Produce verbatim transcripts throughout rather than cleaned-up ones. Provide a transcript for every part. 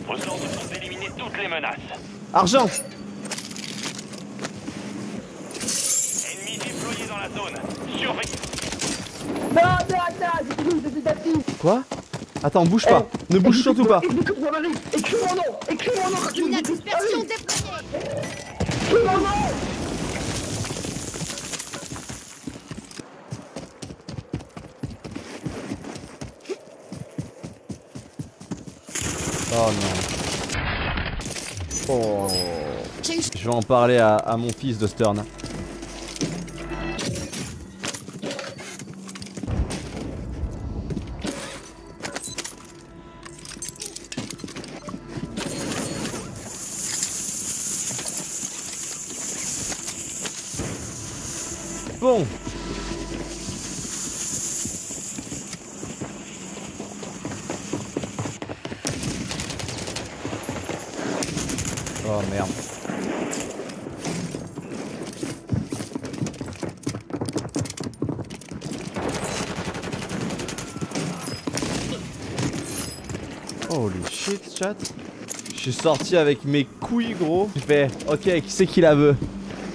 Vos ordres sont d'éliminer toutes les menaces. Argent. Ennemis déployés dans la zone. Surveillez. Non, non, non, j'ai des actifs. Quoi? Attends, bouge pas. Ne bouge surtout pas. Écoute-moi, Marie. Écris mon nom. Écris mon nom quand tu me La dis tout. dispersion déployée. Écris mon nom. Oh non. Oh. Je vais en parler à, à mon fils de Stern. Bon. Oh merde. Holy shit, chat. Je suis sorti avec mes couilles, gros. Je fais, ok, qui c'est qui la veut?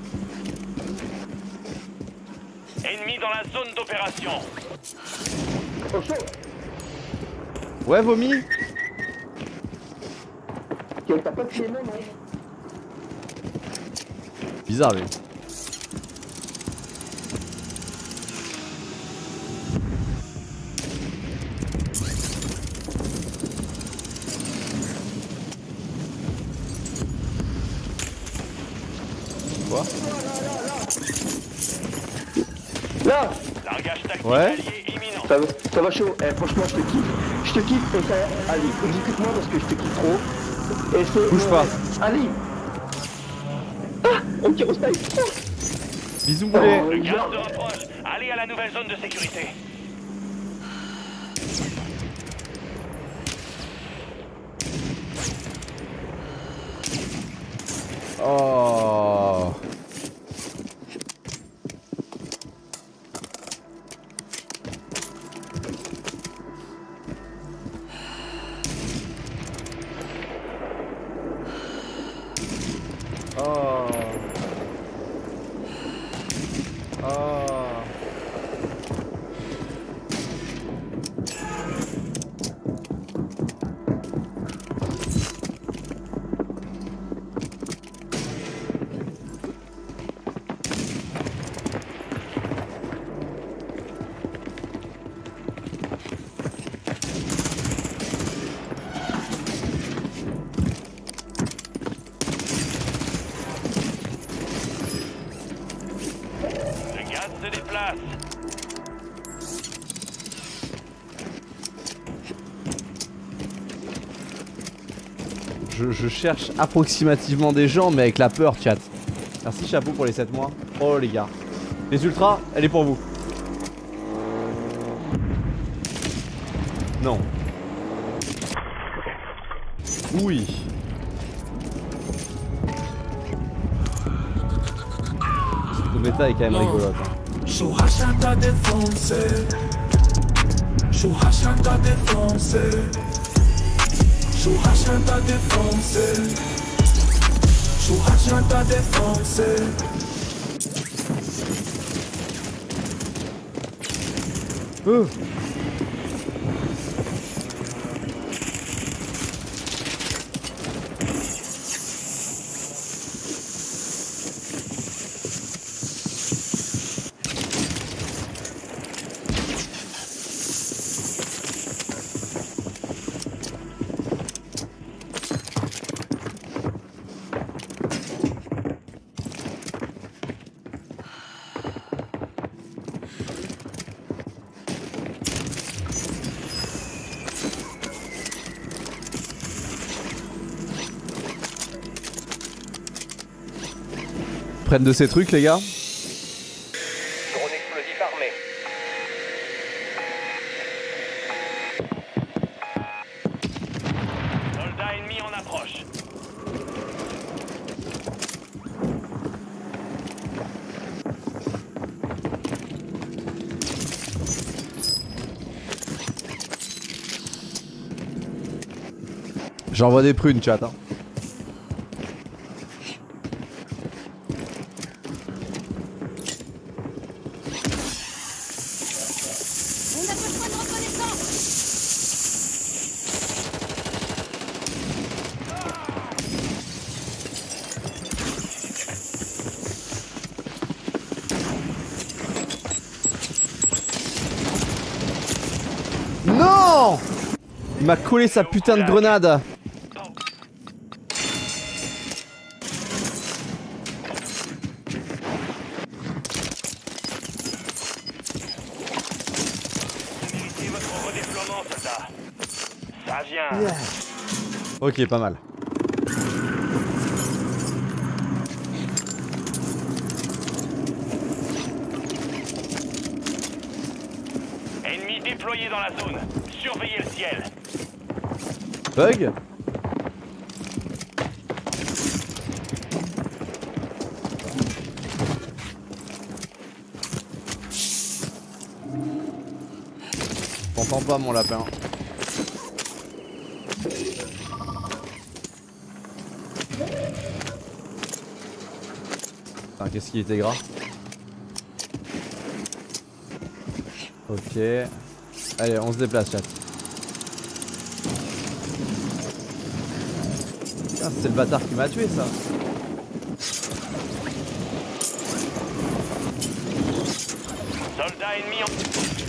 Ennemis dans la zone d'opération. Au chaud. Ouais, vomi. T'as pas tué non, non. Bizarre, lui. Quoi? Là. Largage tactique Ouais. allié imminent. Ça va, ça va chaud. Eh, franchement, je te kiffe. Je te kiffe et ça. Allez, exécute-moi parce que je te kiffe trop. Et c'est. Bouge pas. Allez. Ah, on tire au snipe. Bisous, boulet. Oh, Le gaz regarde. se rapproche. Allez à la nouvelle zone de sécurité. Oh. Oh. Oh. Le gaz se déplace. Je, je cherche approximativement des gens, mais avec la peur, chat. Merci, chapeau, pour les sept mois. Oh, les gars. Les ultras, elle est pour vous. Non. Oui. Le méta est quand même rigolote. Hein. Churrascanta de Fonse. Churrascanta de Fonse. Churrascanta de Fonse. Churrascanta de Fonse. Euh. Prennent de ces trucs, les gars. Drone explosif armé. Soldat ennemi en approche. J'envoie des prunes, chat. Hein. On a besoin de reconnaissance. Non! Il m'a collé sa putain de grenade. Méritez votre redéploiement, soldat. Ça vient. Ok, pas mal. Ennemi déployé dans la zone. Surveillez le ciel. Bug? T'entends pas mon lapin. Putain, qu'est-ce qui était gras? Ok. Allez, on se déplace, chat. Ah, c'est le bâtard qui m'a tué, ça. Soldat ennemi en...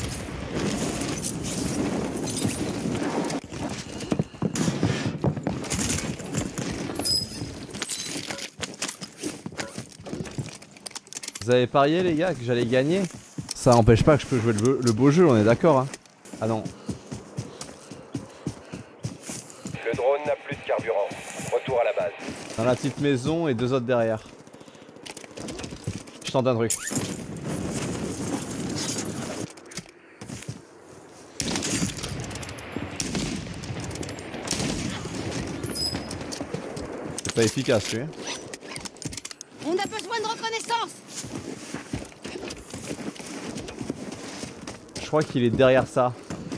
Vous avez parié, les gars, que j'allais gagner? Ça empêche pas que je peux jouer le, beau, le beau jeu, on est d'accord, hein? Ah non. Le drone n'a plus de carburant. Retour à la base. Dans la petite maison et deux autres derrière. Je tente un truc. C'est pas efficace, lui. On a besoin de reconnaissance. Je crois qu'il est derrière ça.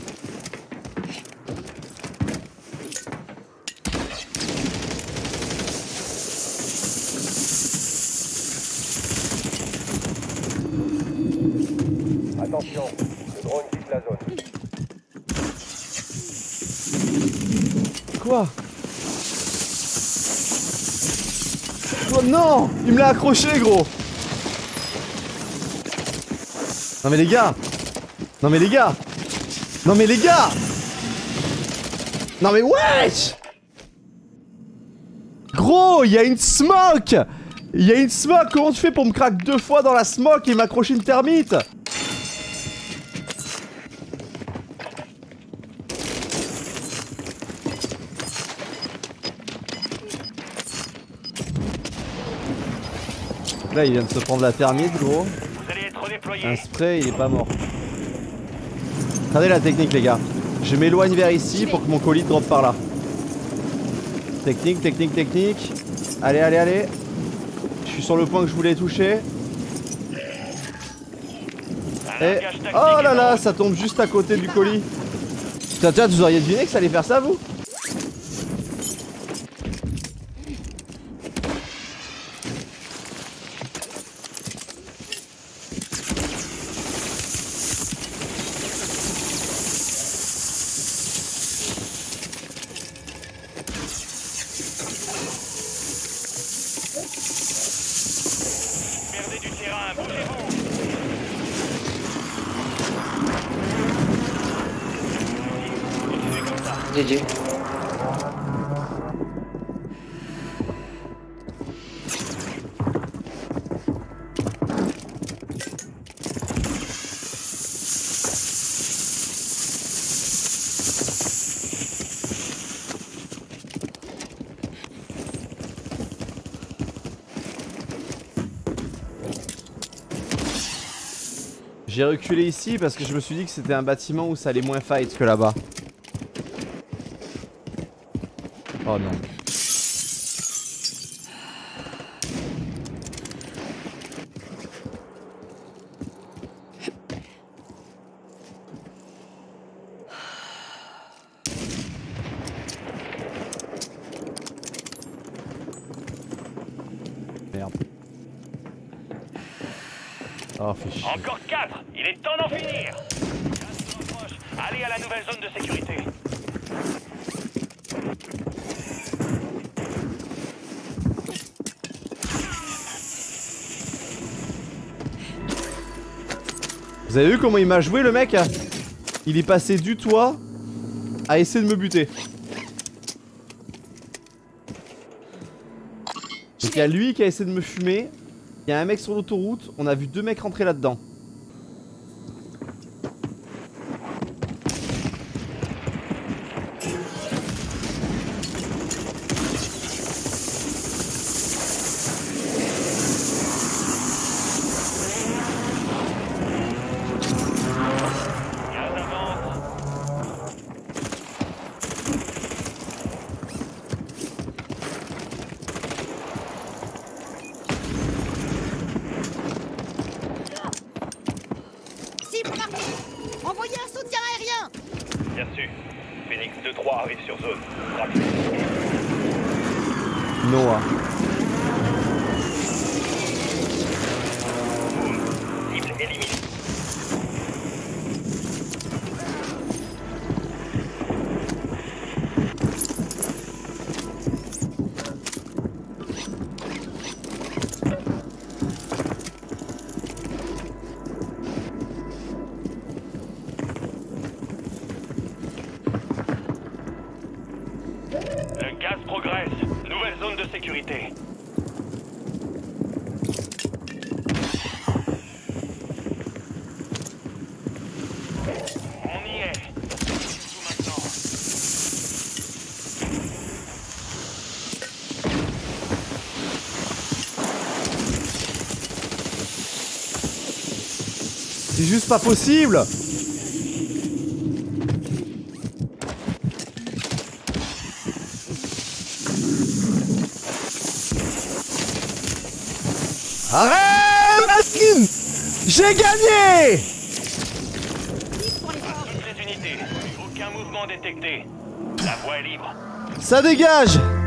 Attention, le drone quitte la zone. Quoi? Oh non! Il me l'a accroché, gros! Non mais les gars! Non mais les gars! Non mais les gars! Non mais wesh! Gros, il y a une smoke! Il y a une smoke! Comment tu fais pour me craquer deux fois dans la smoke et m'accrocher une termite? Là il vient de se prendre la termite, gros. Vous allez être redéployé. Un spray, il est pas mort. Regardez la technique, les gars. Je m'éloigne vers ici pour que mon colis drop par là. Technique, technique, technique. Allez, allez, allez. Je suis sur le point que je voulais toucher. Et... Oh là là, ça tombe juste à côté du colis. Putain, tiens, vous auriez deviné que ça allait faire ça, vous? Perdez du terrain, bougez-vous. Continuez comme ça. G G. J'ai reculé ici parce que je me suis dit que c'était un bâtiment où ça allait moins fight que là-bas. Oh non. Oh, fais chier. Encore quatre. Il est temps d'en finir. Gaz se rapproche. Allez à la nouvelle zone de sécurité. Vous avez vu comment il m'a joué le mec? Il est passé du toit à essayer de me buter. Donc il y a lui qui a essayé de me fumer. Il y a un mec sur l'autoroute. On a vu deux mecs rentrer là-dedans. Cible marquée. Envoyez un soutien aérien. Bien sûr. Phoenix deux trois arrive sur zone. Rapide. Noah. Cible éliminée. Le gaz progresse. Nouvelle zone de sécurité. On y est. Tout maintenant. C'est juste pas possible. Arrête, Maskin! J'ai gagné! Toutes les unités. Aucun mouvement détecté. La voie est libre. Ça dégage!